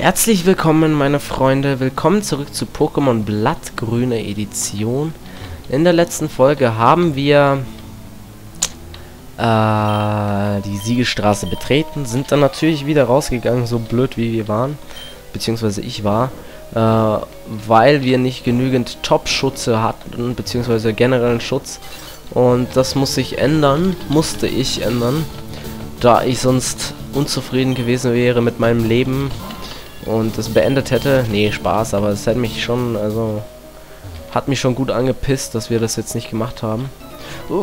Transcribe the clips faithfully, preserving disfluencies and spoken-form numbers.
Herzlich willkommen, meine Freunde. Willkommen zurück zu Pokémon Blattgrüne Edition. In der letzten Folge haben wir äh, die Siegesstraße betreten, sind dann natürlich wieder rausgegangen, so blöd wie wir waren, beziehungsweise ich war, äh, weil wir nicht genügend Top-Schutze hatten, beziehungsweise generellen Schutz. Und das muss sich ändern, musste ich ändern, da ich sonst unzufrieden gewesen wäre mit meinem Leben und das beendet hätte. Nee, Spaß, aber es hätte mich schon, also hat mich schon gut angepisst, dass wir das jetzt nicht gemacht haben. Uh,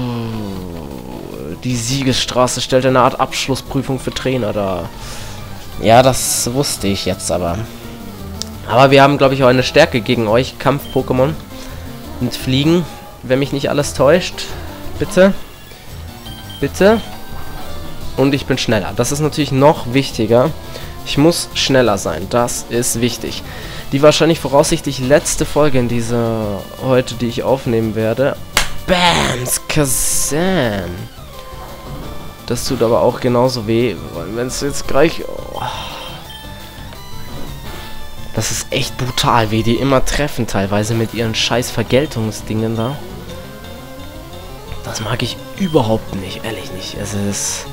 die Siegesstraße stellt eine Art Abschlussprüfung für Trainer dar. Ja, das wusste ich jetzt aber. Aber wir haben, glaube ich, auch eine Stärke gegen euch, Kampf-Pokémon mit Fliegen, wenn mich nicht alles täuscht. Bitte. Bitte. Und ich bin schneller. Das ist natürlich noch wichtiger. Ich muss schneller sein. Das ist wichtig. Die wahrscheinlich voraussichtlich letzte Folge in dieser heute, die ich aufnehmen werde. Bams! Kazam! Das tut aber auch genauso weh. Wenn es jetzt gleich... Oh. Das ist echt brutal, wie die immer treffen teilweise mit ihren scheiß Vergeltungsdingen da. Das mag ich überhaupt nicht. Ehrlich nicht. Es ist...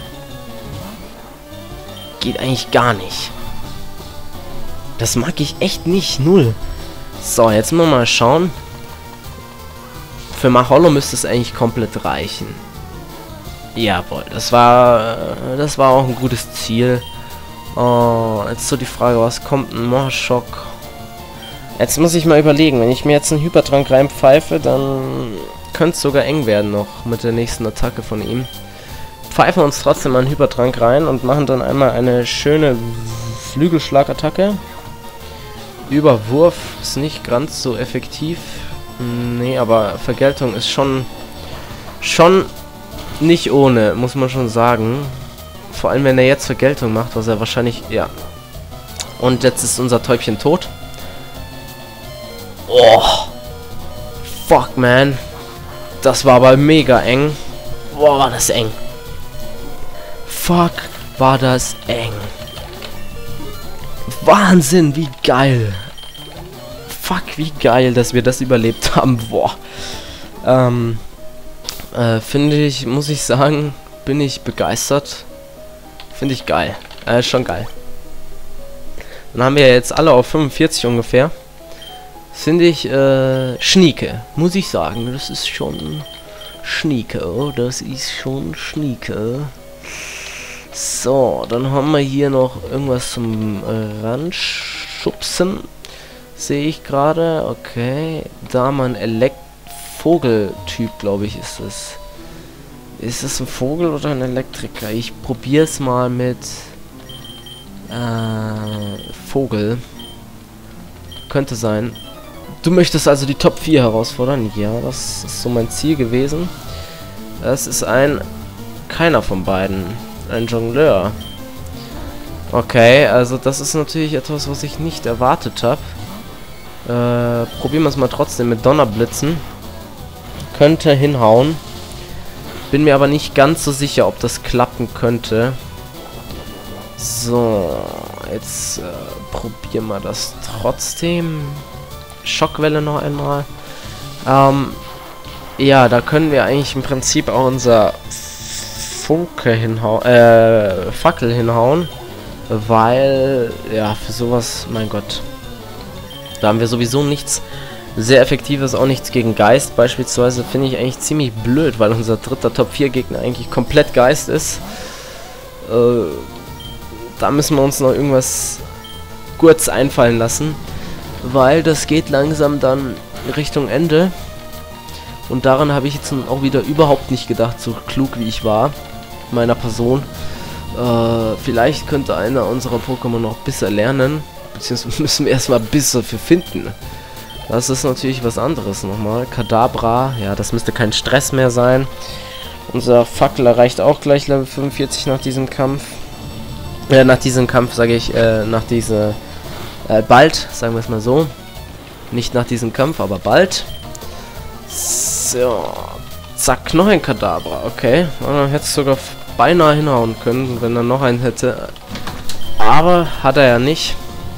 geht eigentlich gar nicht. Das mag ich echt nicht. Null. So, jetzt müssen wir mal schauen. Für Maholo müsste es eigentlich komplett reichen. Jawohl, das war das war auch ein gutes Ziel. Oh, jetzt so die Frage, was kommt ein Morschock? Jetzt muss ich mal überlegen, wenn ich mir jetzt einen Hypertrank reinpfeife, dann könnte es sogar eng werden noch mit der nächsten Attacke von ihm. Pfeifen uns trotzdem mal einen Hypertrank rein und machen dann einmal eine schöne Flügelschlagattacke. Überwurf ist nicht ganz so effektiv. Nee, aber Vergeltung ist schon schon nicht ohne, muss man schon sagen. Vor allem, wenn er jetzt Vergeltung macht, was er wahrscheinlich... Ja. Und jetzt ist unser Täubchen tot. Oh. Fuck, man. Das war aber mega eng. Boah, war das eng. Fuck, war das eng. Wahnsinn, wie geil. Fuck, wie geil, dass wir das überlebt haben. Boah. Ähm, äh, finde ich, muss ich sagen, bin ich begeistert. Finde ich geil. Äh, schon geil. Dann haben wir jetzt alle auf fünfundvierzig ungefähr. Finde ich, äh, schnieke. Muss ich sagen, das ist schon schnieke. Oh, das ist schon schnieke. So, dann haben wir hier noch irgendwas zum äh, Ranschubsen. Sehe ich gerade. Okay. Da mal ein Elekt Vogeltyp, glaube ich, ist es. Ist es ein Vogel oder ein Elektriker? Ich probiere es mal mit äh, Vogel. Könnte sein. Du möchtest also die Top vier herausfordern? Ja, das ist so mein Ziel gewesen. Das ist ein... keiner von beiden. Ein Jongleur. Okay, also das ist natürlich etwas, was ich nicht erwartet habe. Äh, probieren wir es mal trotzdem mit Donnerblitzen. Könnte hinhauen. Bin mir aber nicht ganz so sicher, ob das klappen könnte. So, jetzt äh, probieren wir das trotzdem. Schockwelle noch einmal. Ähm, ja, da können wir eigentlich im Prinzip auch unser Funke hinhauen, äh, Fackel hinhauen, weil, ja, für sowas, mein Gott, da haben wir sowieso nichts sehr Effektives, auch nichts gegen Geist beispielsweise, finde ich eigentlich ziemlich blöd, weil unser dritter Top vier Gegner eigentlich komplett Geist ist. Äh, da müssen wir uns noch irgendwas kurz einfallen lassen, weil das geht langsam dann Richtung Ende. Und daran habe ich jetzt auch wieder überhaupt nicht gedacht, so klug wie ich war, meiner Person. Äh, vielleicht könnte einer unserer Pokémon noch Bisse lernen, beziehungsweise müssen wir erstmal Bisse für finden. Das ist natürlich was anderes nochmal. Kadabra, ja, das müsste kein Stress mehr sein. Unser Fackel erreicht auch gleich Level fünfundvierzig nach diesem Kampf. Äh, nach diesem Kampf sage ich, äh, nach dieser, äh, bald, sagen wir es mal so. Nicht nach diesem Kampf, aber bald. So, zack, noch ein Kadabra, okay. Und dann hätte es sogar beinahe hinhauen können, wenn er noch einen hätte. Aber hat er ja nicht.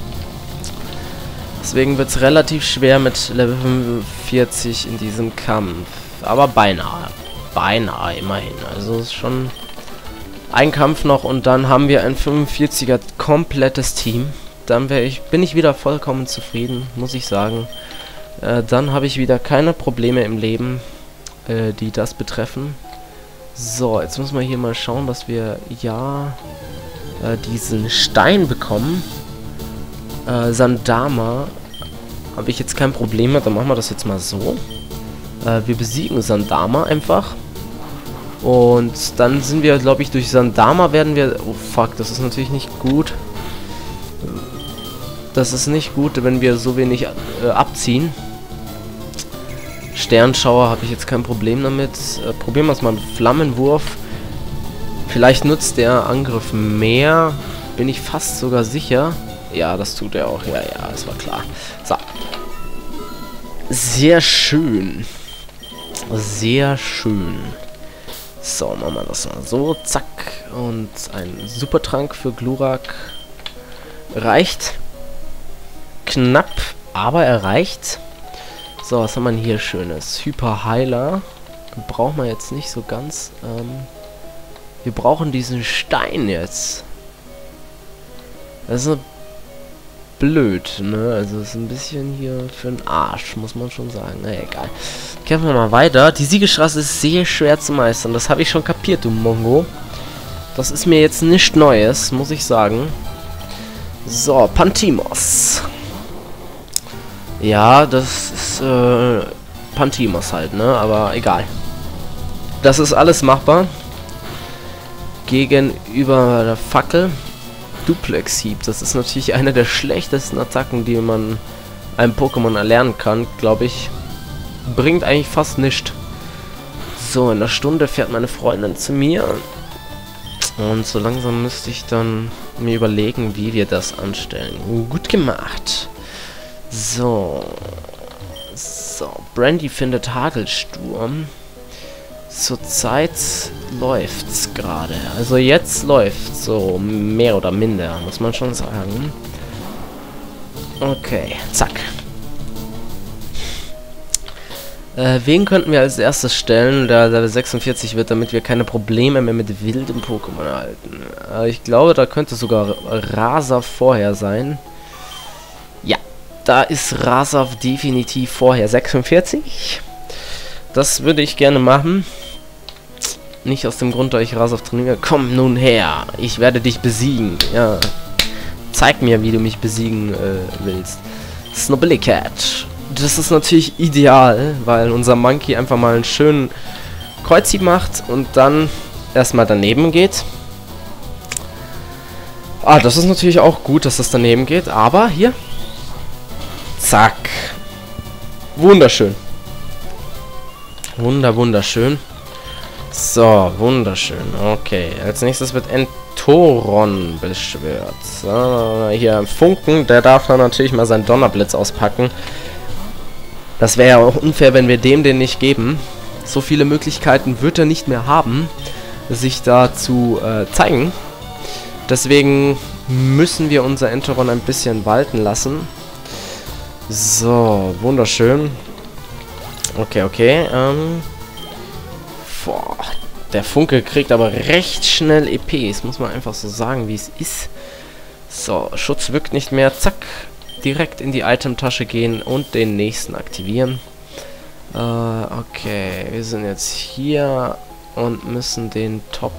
Deswegen wird es relativ schwer mit Level fünfundvierzig in diesem Kampf. Aber beinahe. Beinahe immerhin. Also ist schon ein Kampf noch und dann haben wir ein fünfundvierziger komplettes Team. Dann wäre ich, bin ich wieder vollkommen zufrieden, muss ich sagen. Äh, dann habe ich wieder keine Probleme im Leben, äh, die das betreffen. So, jetzt müssen wir hier mal schauen, dass wir ja äh, diesen Stein bekommen. Äh, Sandama habe ich jetzt kein Problem mit, dann machen wir das jetzt mal so. Äh, wir besiegen Sandama einfach. Und dann sind wir, glaube ich, durch Sandama werden wir... Oh fuck, das ist natürlich nicht gut. Das ist nicht gut, wenn wir so wenig äh, abziehen. Sternschauer habe ich jetzt kein Problem damit. Äh, probieren wir es mal mit Flammenwurf. Vielleicht nutzt der Angriff mehr. Bin ich fast sogar sicher. Ja, das tut er auch. Ja, ja, das war klar. So. Sehr schön. Sehr schön. So, machen wir das mal so. Zack. Und ein Supertrank für Glurak. Reicht. Knapp, aber er reicht. So, was haben wir hier Schönes? Hyperheiler. Brauchen wir jetzt nicht so ganz. Ähm, wir brauchen diesen Stein jetzt. Das ist blöd, ne? Also ist ein bisschen hier für den Arsch, muss man schon sagen. Na egal. Kämpfen wir mal weiter. Die Siegesstraße ist sehr schwer zu meistern. Das habe ich schon kapiert, du Mongo. Das ist mir jetzt nichts Neues, muss ich sagen. So, Pantimos. Ja, das ist äh, Pantimos halt, ne? Aber egal. Das ist alles machbar. Gegenüber der Fackel. Duplex-Hieb. Das ist natürlich eine der schlechtesten Attacken, die man einem Pokémon erlernen kann, glaube ich. Bringt eigentlich fast nichts. So, in einer Stunde fährt meine Freundin zu mir. Und so langsam müsste ich dann mir überlegen, wie wir das anstellen. Gut gemacht. So. So. Brandy findet Hagelsturm. Zurzeit läuft's gerade. Also jetzt läuft so mehr oder minder, muss man schon sagen. Okay, zack. Äh, wen könnten wir als erstes stellen, der Level sechsundvierzig wird, damit wir keine Probleme mehr mit wildem Pokémon erhalten? Äh, ich glaube, da könnte sogar Rasav vorher sein. Ja, da ist Rasav definitiv vorher. sechsundvierzig. Das würde ich gerne machen. Nicht aus dem Grund, da ich Rasav trainiere. Komm nun her, ich werde dich besiegen. Ja, zeig mir, wie du mich besiegen äh, willst. Snobillicat. Das ist natürlich ideal, weil unser Monkey einfach mal einen schönen Kreuzhieb macht und dann erstmal daneben geht. Ah, das ist natürlich auch gut, dass das daneben geht, aber hier. Zack. Wunderschön. Wunder, wunderschön. So, wunderschön. Okay, als nächstes wird Entoron beschwört. So, hier Funken, der darf dann natürlich mal seinen Donnerblitz auspacken. Das wäre ja auch unfair, wenn wir dem den nicht geben. So viele Möglichkeiten wird er nicht mehr haben, sich da zu äh, zeigen. Deswegen müssen wir unser Entoron ein bisschen walten lassen. So, wunderschön. Okay, okay. Ähm, boah, der Funke kriegt aber recht schnell E P. Das muss man einfach so sagen, wie es ist. So, Schutz wirkt nicht mehr. Zack. Direkt in die Itemtasche gehen und den nächsten aktivieren. Äh, okay. Wir sind jetzt hier und müssen den Top...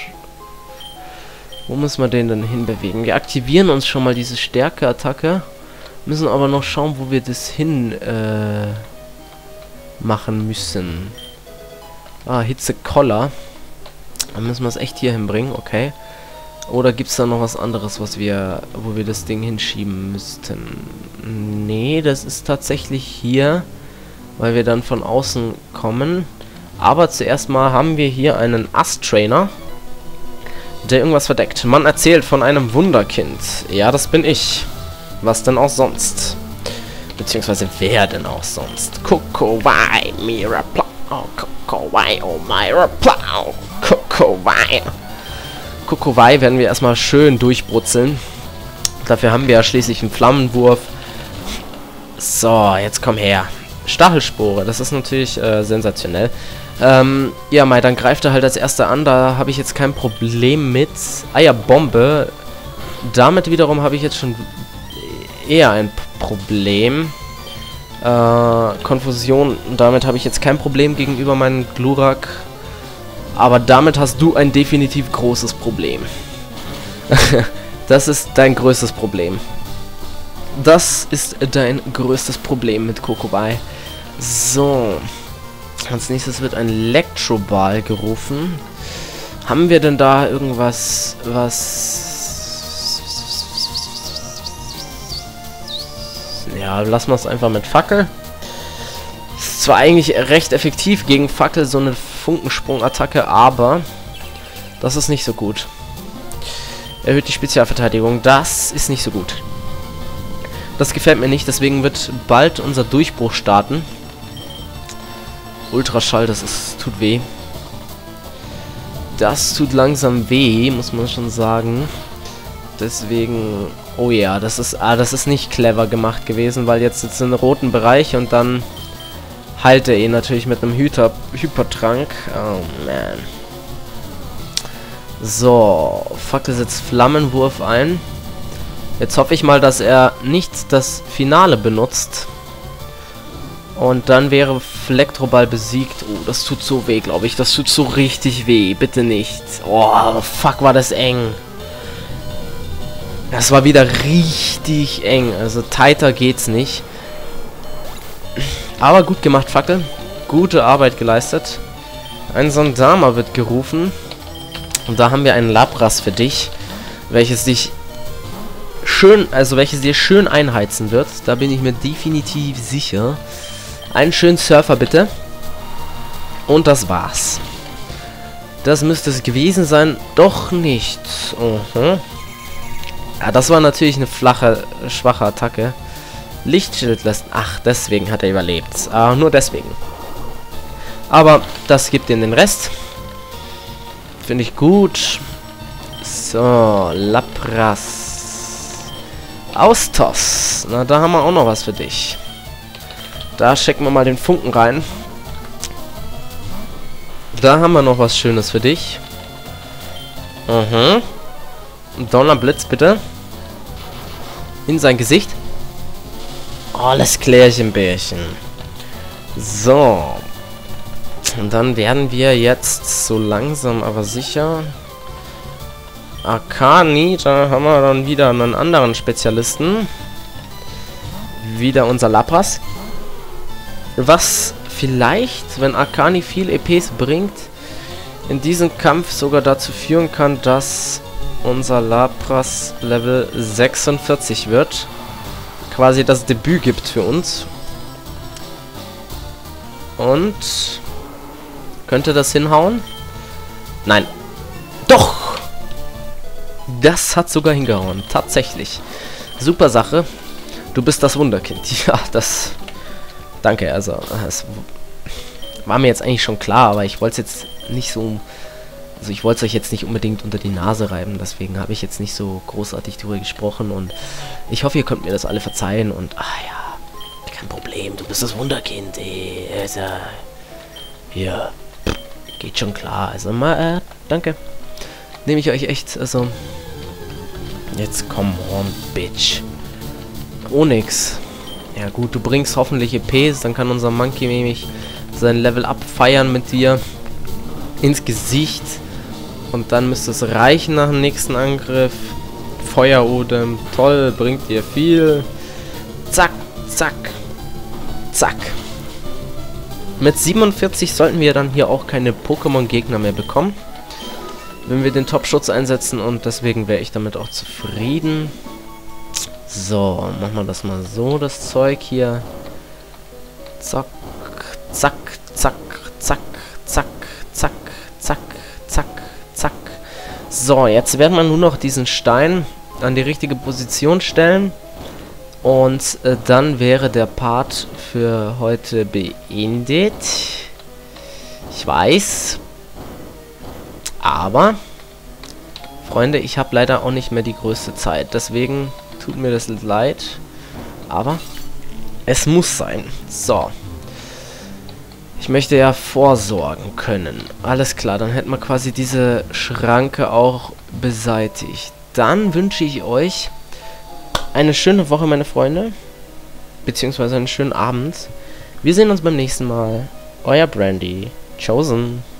Wo müssen wir den denn hinbewegen? Wir aktivieren uns schon mal diese Stärke-Attacke. Müssen aber noch schauen, wo wir das hin äh, machen müssen. Ah, Hitze-Koller. Dann müssen wir es echt hier hinbringen, okay. Oder gibt es da noch was anderes, was wir, wo wir das Ding hinschieben müssten? Nee, das ist tatsächlich hier, weil wir dann von außen kommen. Aber zuerst mal haben wir hier einen Ast-Trainer, der irgendwas verdeckt. Man erzählt von einem Wunderkind. Ja, das bin ich. Was denn auch sonst? Beziehungsweise wer denn auch sonst? Kokowai, Miraplau. Kokowai, oh Miraplau. Kokowai. Kokowai werden wir erstmal schön durchbrutzeln. Dafür haben wir ja schließlich einen Flammenwurf. So, jetzt komm her. Stachelspore, das ist natürlich äh, sensationell. Ähm, ja, Mai, dann greift er halt als erster an. Da habe ich jetzt kein Problem mit. Eierbombe. Damit wiederum habe ich jetzt schon eher ein Problem. Äh, Konfusion. Damit habe ich jetzt kein Problem gegenüber meinem Glurak. Aber damit hast du ein definitiv großes Problem. Das ist dein größtes Problem. Das ist dein größtes Problem mit Kokoball. So. Als nächstes wird ein Elektroball gerufen. Haben wir denn da irgendwas, was... Ja, lassen wir es einfach mit Fackel. Ist zwar eigentlich recht effektiv gegen Fackel, so eine Funkensprungattacke, aber das ist nicht so gut. Erhöht die Spezialverteidigung. Das ist nicht so gut. Das gefällt mir nicht, deswegen wird bald unser Durchbruch starten. Ultraschall, das ist, tut weh. Das tut langsam weh, muss man schon sagen. Deswegen, oh ja, das ist, ah, das ist nicht clever gemacht gewesen, weil jetzt sitzt in den roten Bereich und dann heilt er ihn natürlich mit einem Hüter, Hypertrank. Oh man. So, Fackel setzt Flammenwurf ein. Jetzt hoffe ich mal, dass er nicht das Finale benutzt. Und dann wäre Elektroball besiegt. Oh, das tut so weh, glaube ich. Das tut so richtig weh. Bitte nicht. Oh, fuck, war das eng. Das war wieder richtig eng. Also tighter geht's nicht. Aber gut gemacht, Fackel. Gute Arbeit geleistet. Ein Sondama wird gerufen. Und da haben wir einen Lapras für dich. Welches dich schön, also welches dir schön einheizen wird. Da bin ich mir definitiv sicher. Einen schönen Surfer bitte. Und das war's. Das müsste es gewesen sein. Doch nicht. Uh-huh. Ja, das war natürlich eine flache, schwache Attacke. Lichtschild lässt... Ach, deswegen hat er überlebt. Ah, nur deswegen. Aber das gibt ihm den Rest. Finde ich gut. So, Lapras. Austos. Na, da haben wir auch noch was für dich. Da schicken wir mal den Funken rein. Da haben wir noch was Schönes für dich. Mhm. Donnerblitz, bitte. In sein Gesicht. Alles klärchen, Bärchen. So. Und dann werden wir jetzt so langsam aber sicher... Akani, da haben wir dann wieder einen anderen Spezialisten. Wieder unser Lapras. Was vielleicht, wenn Akani viel E Ps bringt, in diesem Kampf sogar dazu führen kann, dass unser Lapras Level sechsundvierzig wird. Quasi das Debüt gibt für uns. Und... Könnte das hinhauen? Nein. Doch! Das hat sogar hingehauen. Tatsächlich. Super Sache. Du bist das Wunderkind. Ja, das... Danke, also... Es war mir jetzt eigentlich schon klar, aber ich wollte es jetzt nicht so... Also ich wollte es euch jetzt nicht unbedingt unter die Nase reiben, deswegen habe ich jetzt nicht so großartig drüber gesprochen und ich hoffe, ihr könnt mir das alle verzeihen und... Ah ja, kein Problem, du bist das Wunderkind, ey. Also, ja, geht schon klar. Also mal, äh, danke. Nehme ich euch echt, also... Jetzt komm on, Bitch. Onyx. Ja gut, du bringst hoffentlich E Ps, dann kann unser Monkey nämlich sein Level up feiern mit dir ins Gesicht. Und dann müsste es reichen nach dem nächsten Angriff. Feuerodem, toll, bringt dir viel. Zack, zack, zack. Mit siebenundvierzig sollten wir dann hier auch keine Pokémon-Gegner mehr bekommen, wenn wir den Top-Schutz einsetzen, und deswegen wäre ich damit auch zufrieden. So, machen wir das mal so, das Zeug hier. Zack, zack, zack, zack, zack, zack, zack, zack, zack. So, jetzt werden wir nur noch diesen Stein an die richtige Position stellen. Und äh, dann wäre der Part für heute beendet. Ich weiß. Aber, Freunde, ich habe leider auch nicht mehr die größte Zeit. Deswegen Tut mir das leid. Aber es muss sein. So. Ich möchte ja vorsorgen können. Alles klar, dann hätten wir quasi diese Schranke auch beseitigt. Dann wünsche ich euch eine schöne Woche, meine Freunde. Beziehungsweise einen schönen Abend. Wir sehen uns beim nächsten Mal. Euer Brandy. Chosen.